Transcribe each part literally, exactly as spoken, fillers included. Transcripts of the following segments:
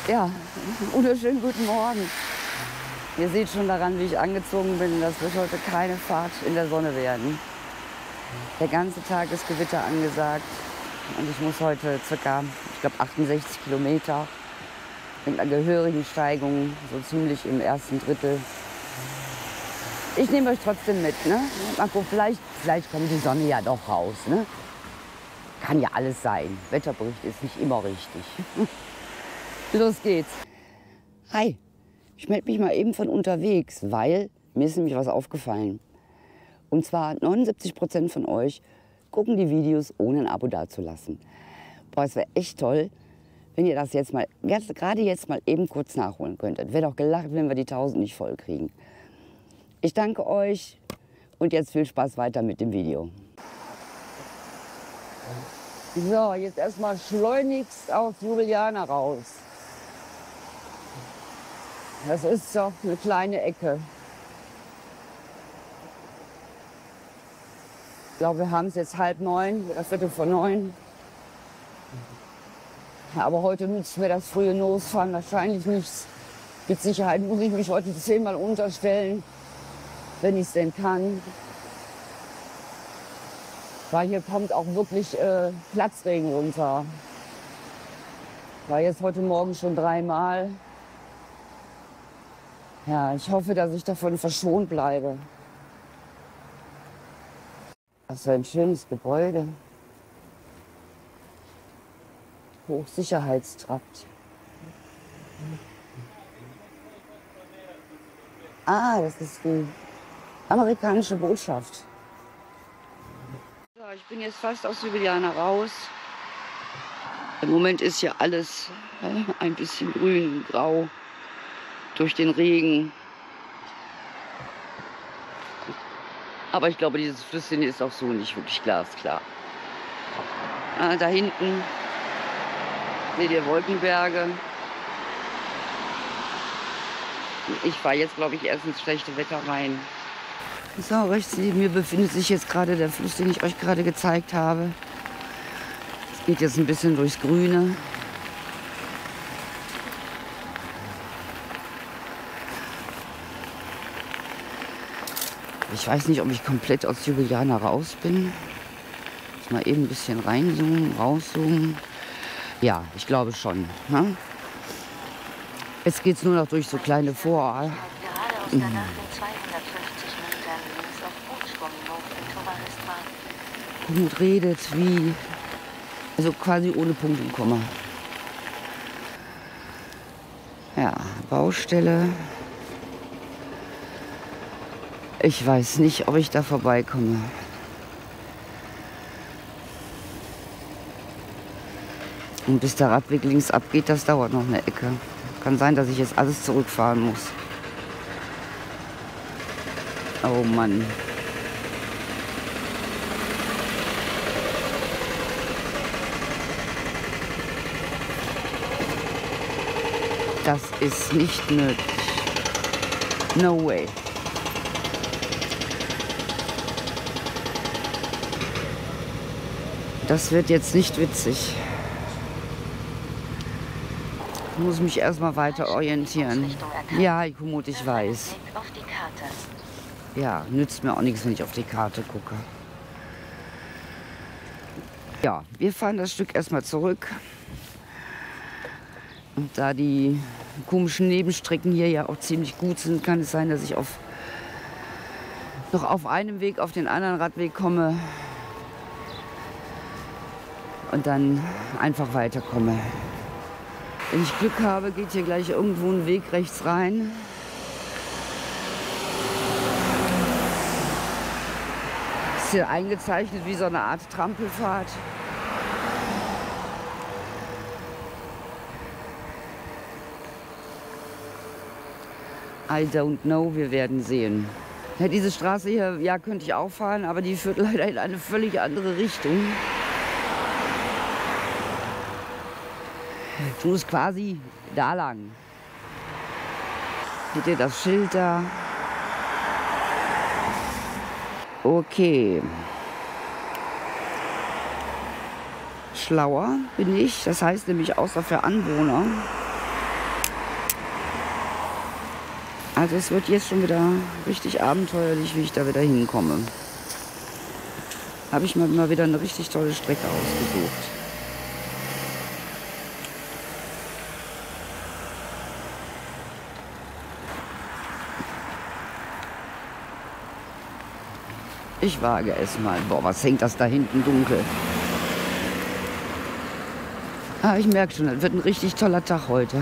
Ja, wunderschönen guten Morgen. Ihr seht schon daran, wie ich angezogen bin, das wird heute keine Fahrt in der Sonne werden. Der ganze Tag ist Gewitter angesagt und ich muss heute ca. ich glaube achtundsechzig Kilometer mit einer gehörigen Steigung, so ziemlich im ersten Drittel. Ich nehme euch trotzdem mit, ne? Marco, vielleicht, vielleicht kommt die Sonne ja doch raus, ne? Kann ja alles sein. Wetterbericht ist nicht immer richtig. Los geht's. Hi, ich melde mich mal eben von unterwegs, weil mir ist nämlich was aufgefallen. Und zwar neunundsiebzig Prozent von euch gucken die Videos, ohne ein Abo dazulassen. Boah, es wäre echt toll, wenn ihr das jetzt mal, gerade jetzt mal eben kurz nachholen könntet. Wäre doch gelacht, wenn wir die tausend nicht voll kriegen. Ich danke euch und jetzt viel Spaß weiter mit dem Video. So, jetzt erstmal schleunigst aus Ljubljana raus. Das ist doch eine kleine Ecke. Ich glaube, wir haben es jetzt halb neun, oder Viertel vor neun. Ja, aber heute nützt mir das frühe Losfahren wahrscheinlich nichts. Mit Sicherheit muss ich mich heute zehnmal unterstellen, wenn ich es denn kann. Weil hier kommt auch wirklich äh, Platzregen runter. War jetzt heute Morgen schon dreimal. Ja, ich hoffe, dass ich davon verschont bleibe. Das ist ein schönes Gebäude. Hochsicherheitstrakt. Ah, das ist die amerikanische Botschaft. So, ich bin jetzt fast aus Ljubljana raus. Im Moment ist hier alles äh, ein bisschen grün, grau. Durch den Regen. Aber ich glaube, dieses Flüsschen ist auch so nicht wirklich glasklar. Ah, da hinten seht ihr Wolkenberge. Ich fahre jetzt, glaube ich, erst ins schlechte Wetter rein. So, rechts neben mir befindet sich jetzt gerade der Fluss, den ich euch gerade gezeigt habe. Es geht jetzt ein bisschen durchs Grüne. Ich weiß nicht, ob ich komplett aus Ljubljana raus bin. Muss mal eben ein bisschen reinzoomen, rauszoomen. Ja, ich glaube schon. Ne? Jetzt geht es nur noch durch so kleine Vor. Mhm. Und redet wie, also quasi ohne Punkt und Komma. Ja, Baustelle. Ich weiß nicht, ob ich da vorbeikomme. Und bis der Radweg links abgeht, das dauert noch eine Ecke. Kann sein, dass ich jetzt alles zurückfahren muss. Oh Mann. Das ist nicht nötig. No way. Das wird jetzt nicht witzig. Ich muss mich erstmal weiter orientieren. Ja, Komoot, ich weiß. Ja, nützt mir auch nichts, wenn ich auf die Karte gucke. Ja, wir fahren das Stück erstmal zurück. Und da die komischen Nebenstrecken hier ja auch ziemlich gut sind, kann es sein, dass ich auf, noch auf einem Weg auf den anderen Radweg komme. Und dann einfach weiterkomme. Wenn ich Glück habe, geht hier gleich irgendwo ein Weg rechts rein. Ist hier eingezeichnet wie so eine Art Trampelfahrt. I don't know, wir werden sehen. Ja, diese Straße hier, ja, könnte ich auch fahren, aber die führt leider in eine völlig andere Richtung. Ich muss quasi da lang. Seht ihr das Schild da? Okay. Schlauer bin ich, das heißt nämlich außer für Anwohner Also es wird jetzt schon wieder richtig abenteuerlich, wie ich da wieder hinkomme. Habe ich mir mal wieder eine richtig tolle Strecke ausgesucht. Ich wage es mal. Boah, was hängt das da hinten dunkel? Ah, ich merke schon, das wird ein richtig toller Tag heute.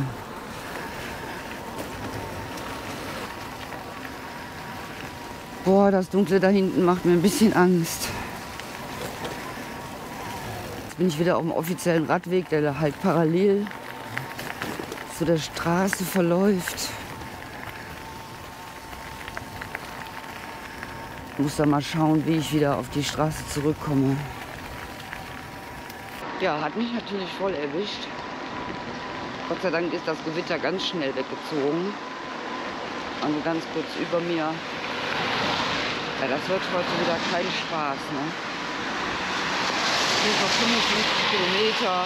Boah, das Dunkle da hinten macht mir ein bisschen Angst. Jetzt bin ich wieder auf dem offiziellen Radweg, der halt parallel zu der Straße verläuft. Ich muss da mal schauen, wie ich wieder auf die Straße zurückkomme. Ja, hat mich natürlich voll erwischt. Gott sei Dank ist das Gewitter ganz schnell weggezogen. Also ganz kurz über mir. Ja, das wird heute wieder kein Spaß, ne? Hier noch fünfundfünfzig Kilometer.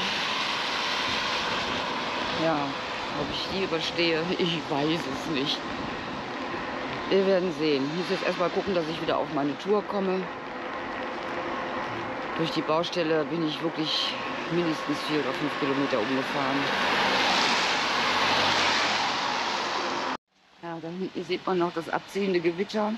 Ja, ob ich die überstehe, ich weiß es nicht. Wir werden sehen. Ich muss jetzt erstmal gucken, dass ich wieder auf meine Tour komme. Durch die Baustelle bin ich wirklich mindestens vier oder fünf Kilometer umgefahren. Ja, da hinten sieht man noch das abziehende Gewitter.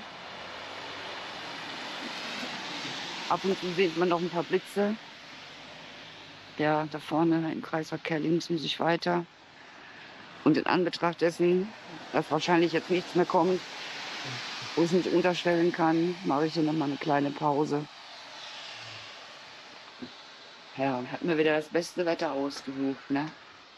Ab und zu sieht man noch ein paar Blitze. Ja, da vorne im Kreisverkehr links muss ich weiter. Und in Anbetracht dessen, dass wahrscheinlich jetzt nichts mehr kommt, wo ich nicht unterstellen kann, mache ich hier noch mal eine kleine Pause. Ja, und hat mir wieder das beste Wetter ausgesucht, ne?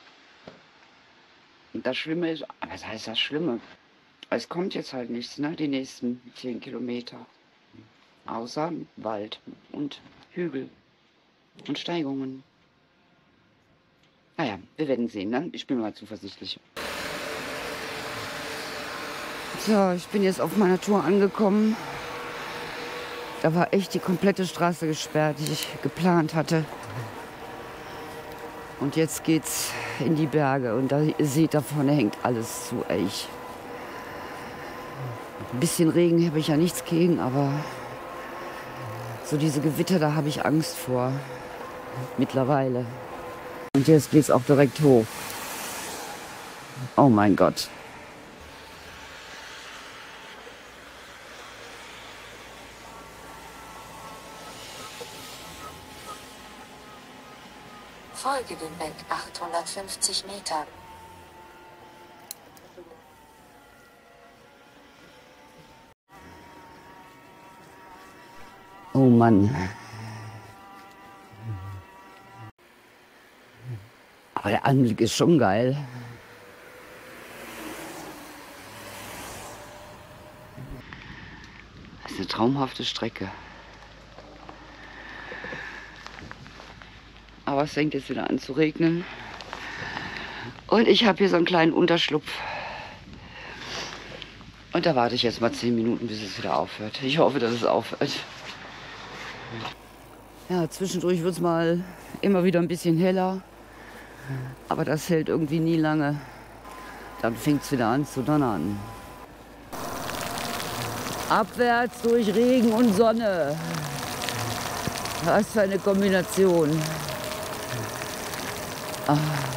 Und das Schlimme ist, was heißt das Schlimme? Es kommt jetzt halt nichts, ne? Die nächsten zehn Kilometer. Außer Wald und Hügel und Steigungen. Naja, wir werden sehen, ne? Ich bin mal zuversichtlich. So, ich bin jetzt auf meiner Tour angekommen. Da war echt die komplette Straße gesperrt, die ich geplant hatte. Und jetzt geht's in die Berge und da, ihr seht, da vorne hängt alles zu. Ich. Ein bisschen Regen habe ich ja nichts gegen, aber so diese Gewitter, da habe ich Angst vor. Mittlerweile. Und jetzt geht's auch direkt hoch. Oh mein Gott. Folge dem Weg achthundertfünfzig Meter. Oh Mann. Aber der Anblick ist schon geil. Das ist eine traumhafte Strecke. Aber es fängt jetzt wieder an zu regnen. Und ich habe hier so einen kleinen Unterschlupf. Und da warte ich jetzt mal zehn Minuten, bis es wieder aufhört. Ich hoffe, dass es aufhört. Ja, zwischendurch wird es mal immer wieder ein bisschen heller. Aber das hält irgendwie nie lange. Dann fängt es wieder an zu donnern. Abwärts durch Regen und Sonne. Was für eine Kombination. Ah.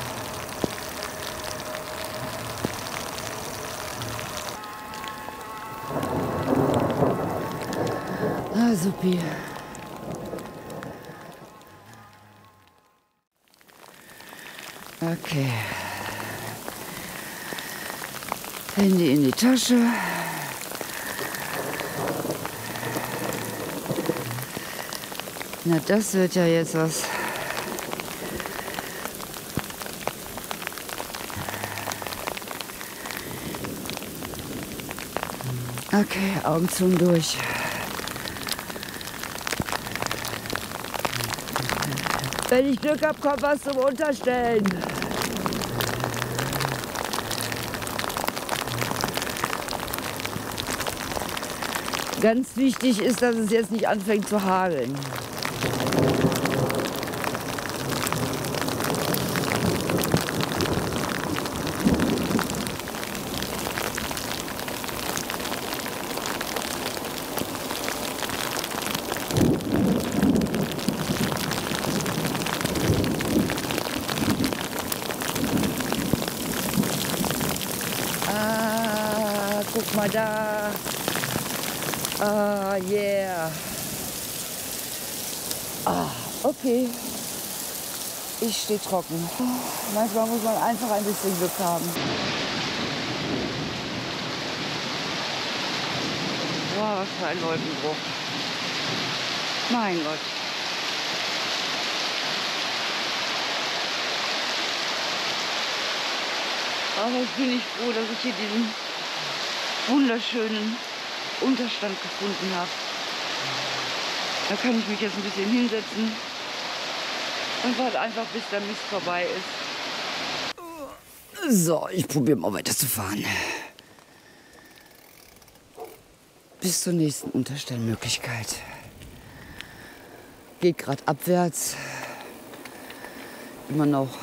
Ah, supi. Okay. Handy in die Tasche. Na, das wird ja jetzt was. Okay, Augen zu und durch. Wenn ich Glück habe, kommt was zum Unterstellen. Ganz wichtig ist, dass es jetzt nicht anfängt zu hageln. wir da. Ah, yeah. Ah, okay. Ich stehe trocken. Manchmal muss man einfach ein bisschen Glück haben. Wow, was für ein Wolkenbruch. Mein Gott. Aber ich bin nicht froh, dass ich hier diesen wunderschönen Unterstand gefunden habe. Da kann ich mich jetzt ein bisschen hinsetzen und warte einfach, bis der Mist vorbei ist. So, ich probiere mal weiterzufahren. Bis zur nächsten Unterstellmöglichkeit. Geht gerade abwärts. Immer noch.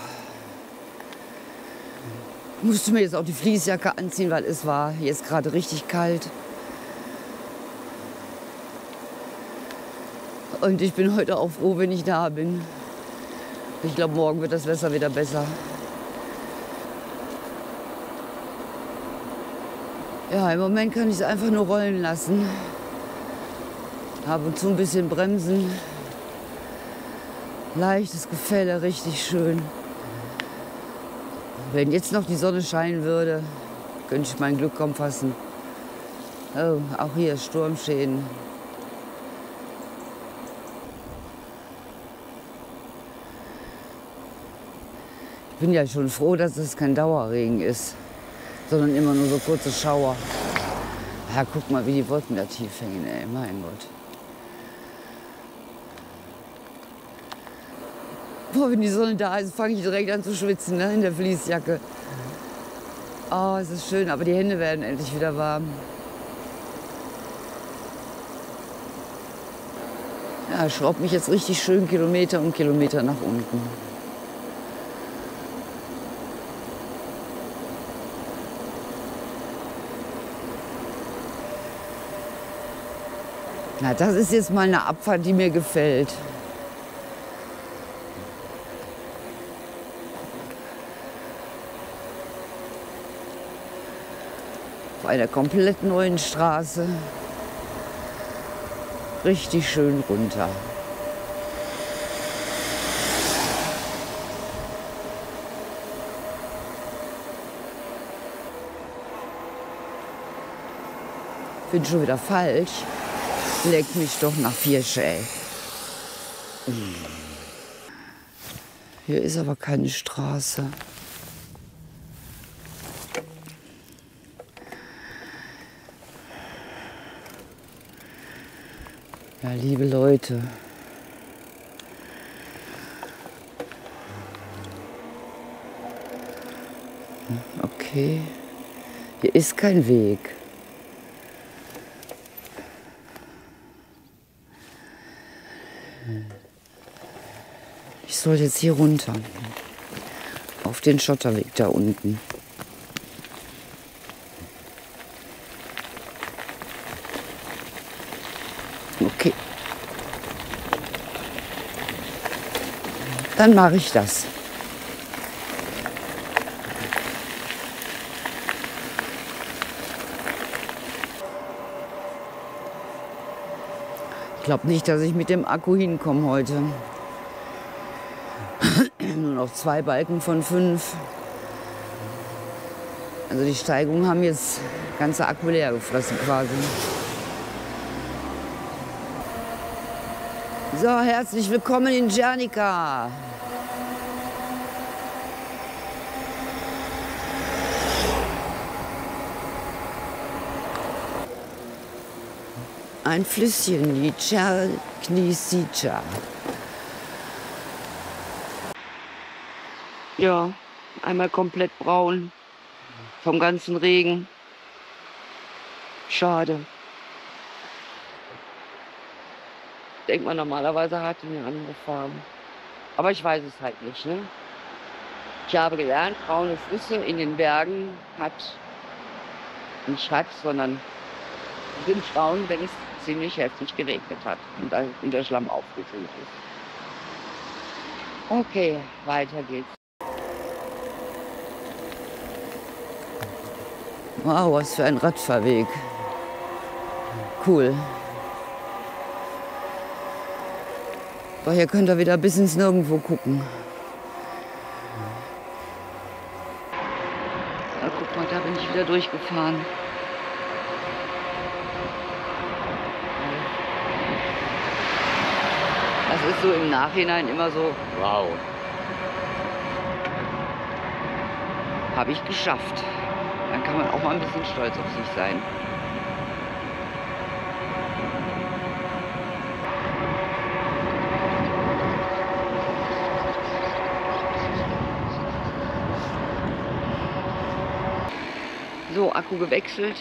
Musste mir jetzt auch die Fließjacke anziehen, weil es war jetzt gerade richtig kalt. Und ich bin heute auch froh, wenn ich da bin. Ich glaube, morgen wird das Wetter wieder besser. Ja, im Moment kann ich es einfach nur rollen lassen. Ab und zu ein bisschen bremsen. Leichtes Gefälle, richtig schön. Wenn jetzt noch die Sonne scheinen würde, könnte ich mein Glück kaum fassen. Oh, auch hier Sturmschäden. Ich bin ja schon froh, dass es kein Dauerregen ist, sondern immer nur so kurze Schauer. Ja, guck mal, wie die Wolken da tief hängen, ey, mein Gott. Boah, wenn die Sonne da ist, fange ich direkt an zu schwitzen, ne, in der Fließjacke. Oh, es ist schön, aber die Hände werden endlich wieder warm. Ja, ich schraube mich jetzt richtig schön Kilometer um Kilometer nach unten. Na, das ist jetzt mal eine Abfahrt, die mir gefällt. Auf einer komplett neuen Straße. Richtig schön runter. Bin schon wieder falsch. Leck mich doch nach Viersch, ey. Hier ist aber keine Straße. Ja, liebe Leute. Okay. Hier ist kein Weg. Ich soll jetzt hier runter, auf den Schotterweg da unten. Okay. Dann mache ich das. Ich glaube nicht, dass ich mit dem Akku hinkomme heute. Nur noch zwei Balken von fünf. Also die Steigungen haben jetzt ganze Akku leer gefressen quasi. So, herzlich willkommen in Gernika. Ein Flüsschen, die Czerknisica. Ja, einmal komplett braun vom ganzen Regen. Schade. Denkt man normalerweise hat die eine andere Farbe. Aber ich weiß es halt nicht, ne? Ich habe gelernt, braune Flüsse in den Bergen hat nicht hat, sondern sind braun, wenn es ziemlich heftig geregnet hat und, und der Schlamm aufgefüllt ist. Okay, weiter geht's. Wow, was für ein Radfahrweg. Cool. Aber hier könnt ihr wieder bis ins Nirgendwo gucken. Ja, guck mal, da bin ich wieder durchgefahren. Das ist so im Nachhinein immer so, wow. Habe ich geschafft. Dann kann man auch mal ein bisschen stolz auf sich sein. So, Akku gewechselt.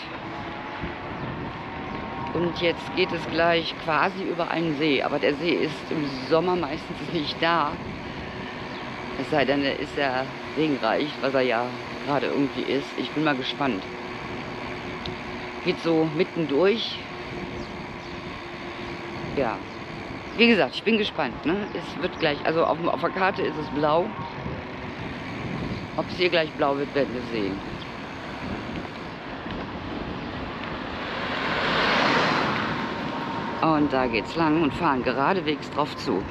Und jetzt geht es gleich quasi über einen See. Aber der See ist im Sommer meistens nicht da. Es sei denn, er ist ja regenreich, was er ja gerade irgendwie ist. Ich bin mal gespannt. Geht so mittendurch. Ja. Wie gesagt, ich bin gespannt. Ne? Es wird gleich, also auf, auf der Karte ist es blau. Ob es hier gleich blau wird, werden wir sehen. Und da geht's lang und fahren geradewegs drauf zu.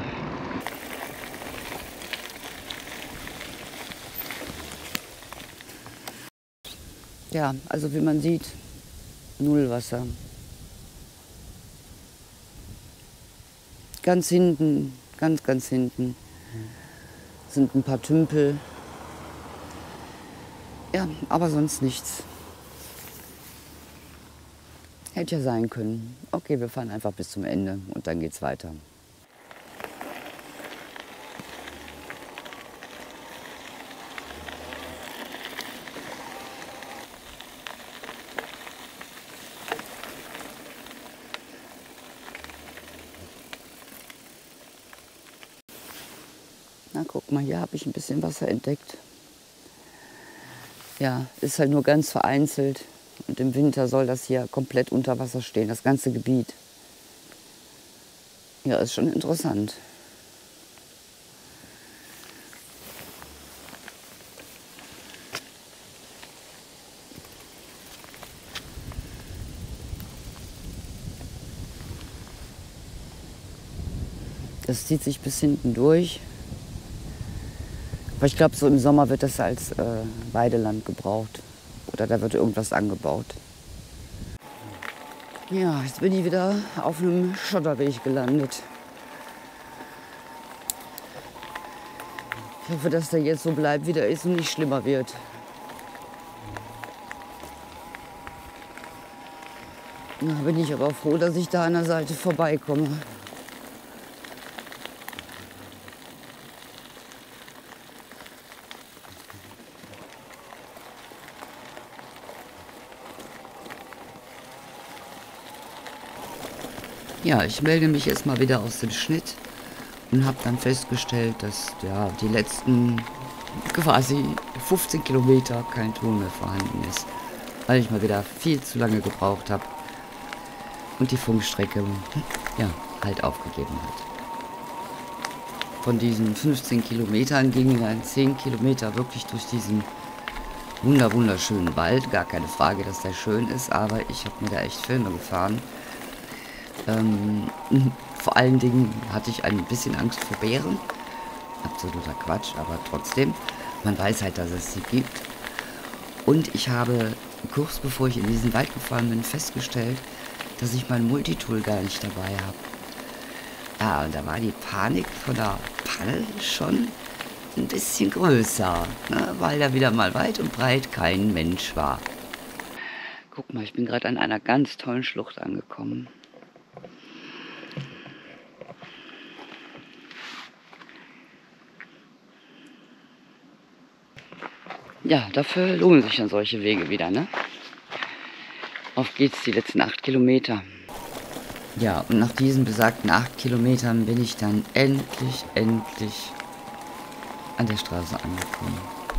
Ja, also wie man sieht, null Wasser. Ganz hinten, ganz, ganz hinten sind ein paar Tümpel. Ja, aber sonst nichts. Hätte ja sein können. Okay, wir fahren einfach bis zum Ende und dann geht's weiter. Na, guck mal, hier habe ich ein bisschen Wasser entdeckt. Ja, ist halt nur ganz vereinzelt. Und im Winter soll das hier komplett unter Wasser stehen, das ganze Gebiet. Ja, ist schon interessant. Das zieht sich bis hinten durch. Aber ich glaube, so im Sommer wird das als äh, Weideland gebraucht. Oder da wird irgendwas angebaut. Ja, jetzt bin ich wieder auf einem Schotterweg gelandet. Ich hoffe, dass der jetzt so bleibt, wie der ist und nicht schlimmer wird. Da bin ich aber froh, dass ich da an der Seite vorbeikomme. Ja, ich melde mich jetzt mal wieder aus dem Schnitt und habe dann festgestellt, dass ja, die letzten quasi fünfzehn Kilometer kein Ton mehr vorhanden ist, weil ich mal wieder viel zu lange gebraucht habe und die Funkstrecke ja, halt aufgegeben hat. Von diesen fünfzehn Kilometern gingen dann zehn Kilometer wirklich durch diesen wunder wunderschönen Wald. Gar keine Frage, dass der schön ist, aber ich habe mir da echt Filme gefahren. Ähm, vor allen Dingen hatte ich ein bisschen Angst vor Bären. Absoluter Quatsch, aber trotzdem. Man weiß halt, dass es sie gibt. Und ich habe kurz bevor ich in diesen Wald gefahren bin, festgestellt, dass ich mein Multitool gar nicht dabei habe. Ja, und da war die Panik von der Panne schon ein bisschen größer, ne? Weil da wieder mal weit und breit kein Mensch war. Guck mal, ich bin gerade an einer ganz tollen Schlucht angekommen. Ja, dafür lohnen sich dann solche Wege wieder, ne? Auf geht's die letzten acht Kilometer. Ja, und nach diesen besagten acht Kilometern bin ich dann endlich, endlich an der Straße angekommen.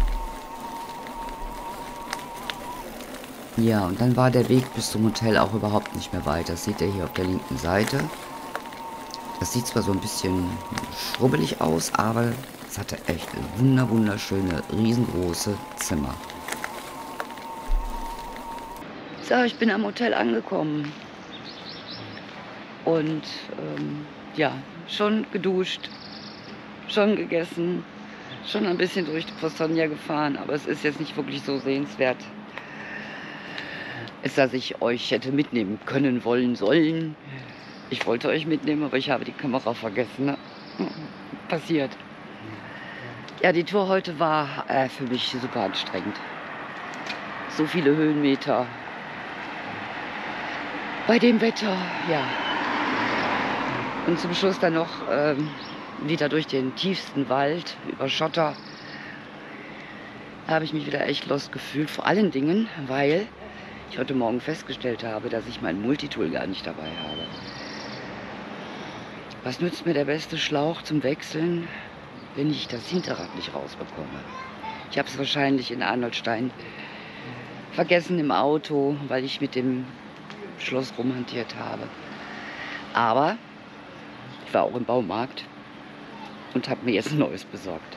Ja, und dann war der Weg bis zum Hotel auch überhaupt nicht mehr weit. Das seht ihr hier auf der linken Seite. Das sieht zwar so ein bisschen schrubbelig aus, aber es hatte echt wunder wunderschöne, riesengroße Zimmer. So, ich bin am Hotel angekommen. Und ähm, ja, schon geduscht, schon gegessen, schon ein bisschen durch die Postojna gefahren, aber es ist jetzt nicht wirklich so sehenswert, ist, dass ich euch hätte mitnehmen können, wollen, sollen. Ich wollte euch mitnehmen, aber ich habe die Kamera vergessen. Ne? Passiert. Ja, die Tour heute war äh, für mich super anstrengend. So viele Höhenmeter. Bei dem Wetter, ja. Und zum Schluss dann noch ähm, wieder durch den tiefsten Wald, über Schotter. Da habe ich mich wieder echt lost gefühlt. Vor allen Dingen, weil ich heute Morgen festgestellt habe, dass ich mein Multitool gar nicht dabei habe. Was nützt mir der beste Schlauch zum Wechseln, wenn ich das Hinterrad nicht rausbekomme? Ich habe es wahrscheinlich in Arnoldstein vergessen im Auto, weil ich mit dem Schloss rumhantiert habe. Aber ich war auch im Baumarkt und habe mir jetzt ein neues besorgt.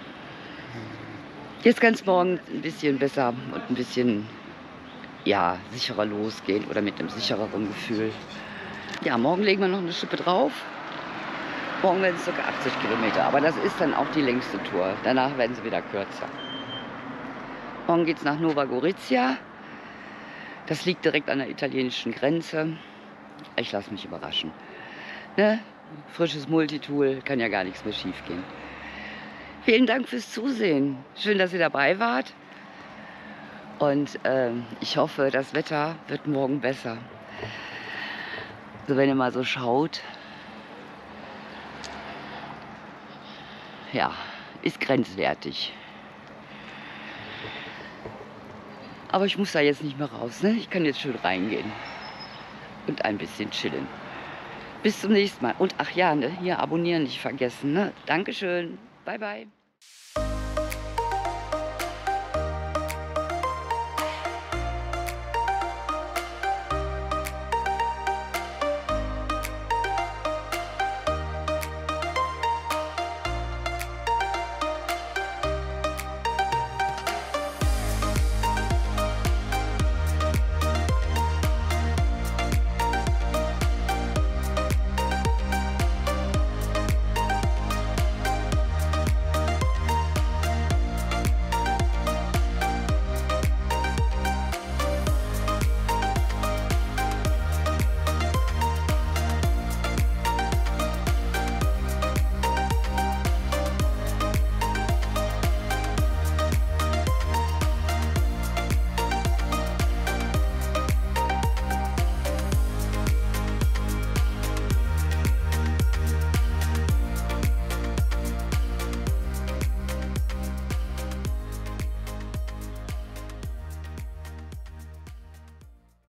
Jetzt kann es morgen ein bisschen besser und ein bisschen ja, sicherer losgehen oder mit einem sichereren Gefühl. Ja, morgen legen wir noch eine Schippe drauf. Morgen werden es ca. achtzig Kilometer, aber das ist dann auch die längste Tour. Danach werden sie wieder kürzer. Morgen geht es nach Nova Gorizia. Das liegt direkt an der italienischen Grenze. Ich lasse mich überraschen. Ne? Frisches Multitool, kann ja gar nichts mehr schief gehen. Vielen Dank fürs Zusehen. Schön, dass ihr dabei wart. Und äh, ich hoffe, das Wetter wird morgen besser. Also wenn ihr mal so schaut, ja, ist grenzwertig. Aber ich muss da jetzt nicht mehr raus, ne? Ich kann jetzt schön reingehen und ein bisschen chillen. Bis zum nächsten Mal. Und ach ja, ne? Hier abonnieren nicht vergessen, ne? Dankeschön. Bye, bye.